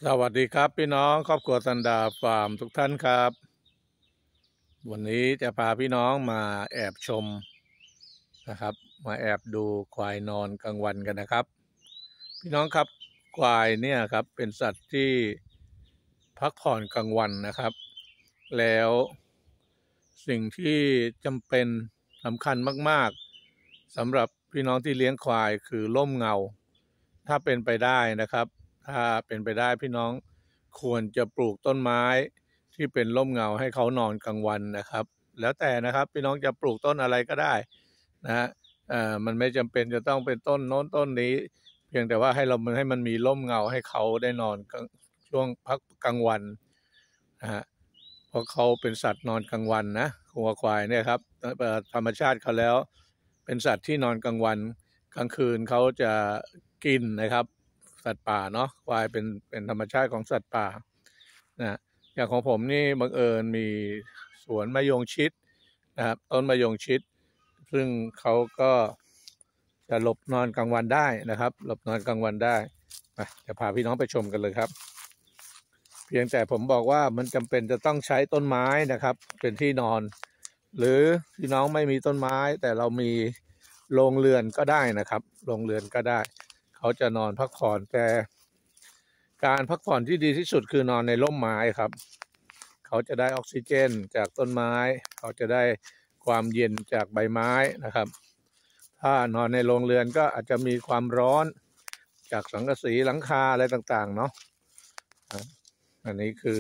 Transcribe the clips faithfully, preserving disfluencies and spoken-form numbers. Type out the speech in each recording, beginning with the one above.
สวัสดีครับพี่น้องครอบครัวสันดาฟาร์มทุกท่านครับวันนี้จะพาพี่น้องมาแอบชมนะครับมาแอบดูควายนอนกลางวันกันนะครับพี่น้องครับควายเนี่ยครับเป็นสัตว์ที่พักผ่อนกลางวันนะครับ แล้วสิ่งที่จำเป็นสำคัญมากๆสำหรับพี่น้องที่เลี้ยงควายคือร่มเงาถ้าเป็นไปได้นะครับถ้าเป็นไปได้พี่น้องควรจะปลูกต้นไม้ที่เป็นร่มเงาให้เขานอนกลางวันนะครับแล้วแต่นะครับพี่น้องจะปลูกต้นอะไรก็ได้นะฮะอ่ามันไม่จำเป็นจะต้องเป็นต้นโน้นต้นนี้เพียงแต่ว่าให้เราให้มันมีร่มเงาให้เขาได้นอนช่วงพักกลางวันนะฮะเพราะเขาเป็นสัตว์นอนกลางวันนะวัวควายเนี่ยครับธรรมชาติเขาแล้วเป็นสัตว์ที่นอนกลางวันกลางคืนเขาจะกินนะครับสัตว์ป่าเนาะควายเป็นเป็นธรรมชาติของสัตว์ป่านะอย่างของผมนี่บังเอิญมีสวนมะยงชิดนะครับต้นมะยงชิดซึ่งเขาก็จะหลบนอนกลางวันได้นะครับหลบนอนกลางวันได้จะพาพี่น้องไปชมกันเลยครับเพียงแต่ผมบอกว่ามันจำเป็นจะต้องใช้ต้นไม้นะครับเป็นที่นอนหรือพี่น้องไม่มีต้นไม้แต่เรามีโรงเรือนก็ได้นะครับโรงเรือนก็ได้เขาจะนอนพักผ่อนแต่การพักผ่อนที่ดีที่สุดคือนอนในร่มไม้ครับเขาจะได้ออกซิเจนจากต้นไม้เขาจะได้ความเย็นจากใบไม้นะครับถ้านอนในโรงเรือนก็อาจจะมีความร้อนจากสังกะสีหลังคาอะไรต่างๆเนาะอันนี้คือ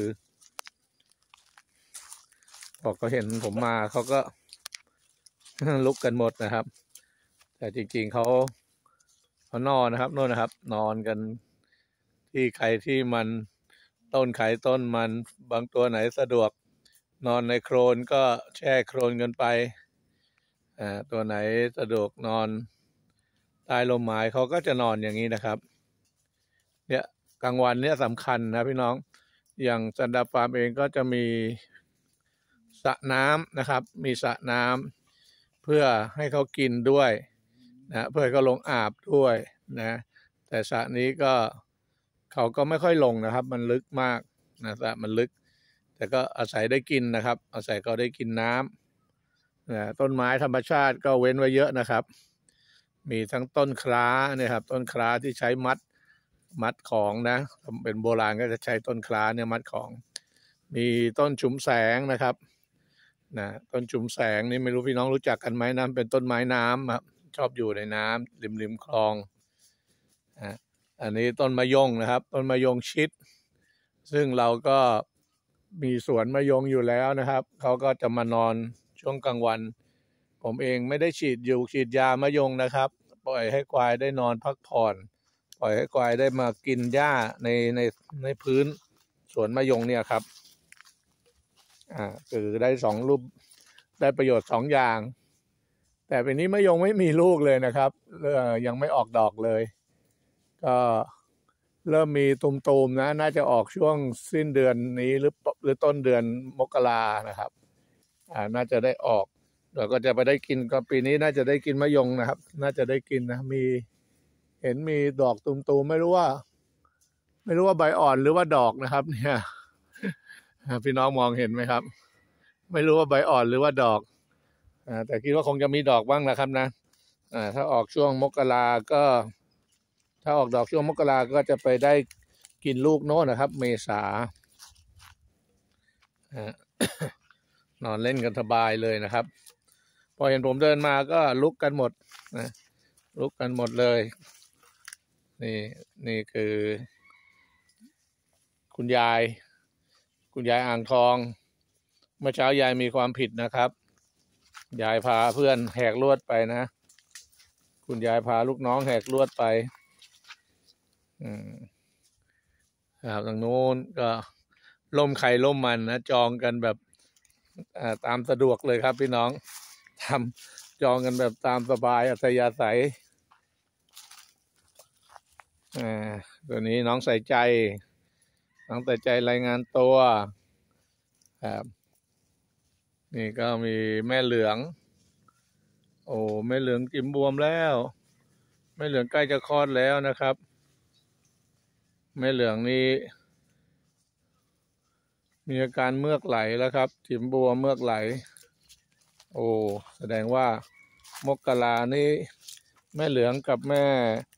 บอกเขาเห็นผมมาเขาก็ลุกกันหมดนะครับแต่จริงๆเขาเขานอนนะครับโน่นนะครับนอนกันที่ใครที่มันต้นไข่ต้นมันบางตัวไหนสะดวกนอนในโคลนก็แช่โคลนกันไปอ่าตัวไหนสะดวกนอนใต้ลมไม้เขาก็จะนอนอย่างนี้นะครับเนี่ยกลางวันเนี่ยสำคัญนะพี่น้องอย่างสันดาฟาร์มเองก็จะมีสระน้ำนะครับมีสระน้ำเพื่อให้เขากินด้วยนะเพื่อให้เขาลงอาบด้วยนะแต่สระนี้ก็เขาก็ไม่ค่อยลงนะครับมันลึกมากนะสระมันลึกแต่ก็อาศัยได้กินนะครับอาศัยเขาได้กินน้ำนะต้นไม้ธรรมชาติก็เว้นไว้เยอะนะครับมีทั้งต้นคล้าเนี่ยครับต้นคล้าที่ใช้มัดมัดของนะเป็นโบราณก็จะใช้ต้นคล้าเนี่ยมัดของมีต้นชุมแสงนะครับนะต้นชุมแสงนี่ไม่รู้พี่น้องรู้จักกันไหมนะเป็นต้นไม้น้ำครับชอบอยู่ในน้ำริมริมคลองอ่ะอันนี้ต้นมะยงนะครับต้นมะยงชิดซึ่งเราก็มีสวนมะยงอยู่แล้วนะครับเขาก็จะมานอนช่วงกลางวันผมเองไม่ได้ฉีดอยู่ฉีดยามะยงนะครับปล่อยให้ควายได้นอนพักผ่อนปล่อยให้ควายได้มากินหญ้าในในในพื้นสวนมะยงเนี่ยครับอ่าคือได้สองรูปได้ประโยชน์สองอย่างแต่เป็นนี้มะยงไม่มีลูกเลยนะครับยังไม่ออกดอกเลยก็เริ่มมีตุ่มๆนะน่าจะออกช่วงสิ้นเดือนนี้หรือหรือต้นเดือนมกรานะครับอ่าน่าจะได้ออกเราก็จะไปได้กินก็ปีนี้น่าจะได้กินมะยงนะครับน่าจะได้กินนะมีเห็นมีดอกตุ่มๆไม่รู้ว่าไม่รู้ว่าใบอ่อนหรือว่าดอกนะครับเนี่ยพี่น้องมองเห็นไหมครับไม่รู้ว่าใบอ่อนหรือว่าดอกอ่าแต่คิดว่าคงจะมีดอกบ้างนะครับนะอ่าถ้าออกช่วงมกราก็ถ้าออกดอกช่วงมกราก็จะไปได้กินลูกโน้นนะครับเมษานอนเล่นกันสบายเลยนะครับพอเห็นผมเดินมาก็ลุกกันหมดนะลุกกันหมดเลยนี่นี่คือคุณยายคุณยายอ่างทองเมื่อเช้ายายมีความผิดนะครับยายพาเพื่อนแหกลวดไปนะคุณยายพาลูกน้องแหกลวดไปอืมครับทางโน้นก็ล่มไข่ล่มมันนะจองกันแบบตามสะดวกเลยครับพี่น้องทำจองกันแบบตามสบายอัธยาศัยอ่าตัวนี้น้องใส่ใจน้องใส่ใจรายงานตัวครับนี่ก็มีแม่เหลืองโอ้แม่เหลืองจิ้มบวมแล้วแม่เหลืองใกล้จะคลอดแล้วนะครับแม่เหลืองนี้มีอาการเมือกไหลแล้วครับจิ๋มบัวเมือกไหลโอ้แสดงว่ามกรานี่แม่เหลืองกับแม่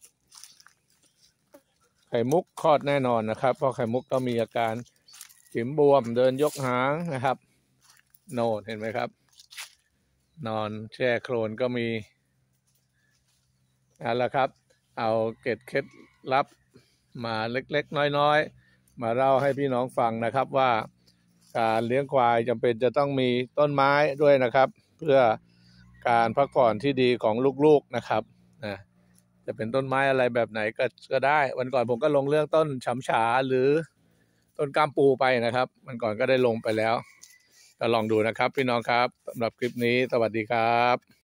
ไข่มุกคลอดแน่นอนนะครับเพราะไข่มุกก็มีอาการจิ๋มบวมเดินยกหางนะครับโน่นเห็นไหมครับนอนแช่โคลนก็มีนั่นแหละครับเอาเกร็ดเคล็ดลับมาเล็กๆน้อยๆมาเล่าให้พี่น้องฟังนะครับว่าการเลี้ยงควายจำเป็นจะต้องมีต้นไม้ด้วยนะครับเพื่อการพักผ่อนที่ดีของลูกๆนะครับนะจะเป็นต้นไม้อะไรแบบไหนก็ก็ได้วันก่อนผมก็ลงเรื่องต้นฉำฉาหรือต้นกล้ามปูไปนะครับวันก่อนก็ได้ลงไปแล้วก็ลองดูนะครับพี่น้องครับสำหรับคลิปนี้สวัสดีครับ